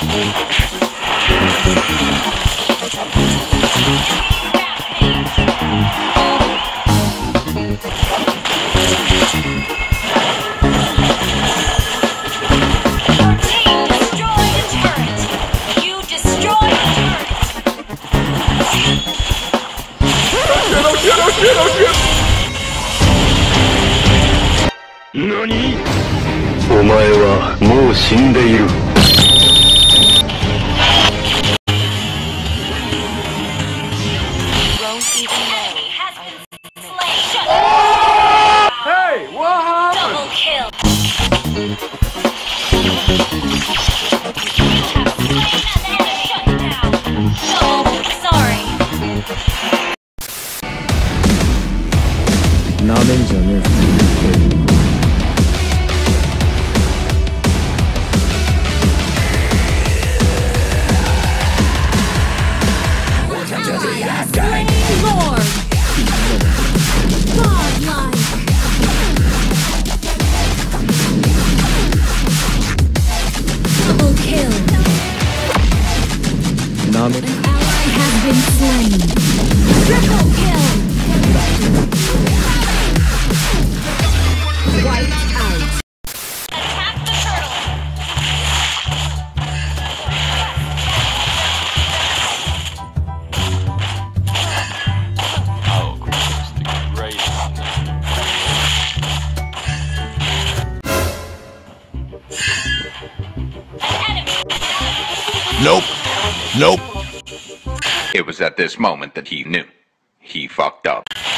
何？お前はもう死んでいる。 Hey, what happened? Double kill. Sorry. なめんじゃねえぞ。 Lord. Godlike. Double kill. なめ An ally has been slain. Triple kill. Wiped out. Attack the turtle. Oh, Christ, the great Nope. Nope. It was at this moment that he knew. He fucked up.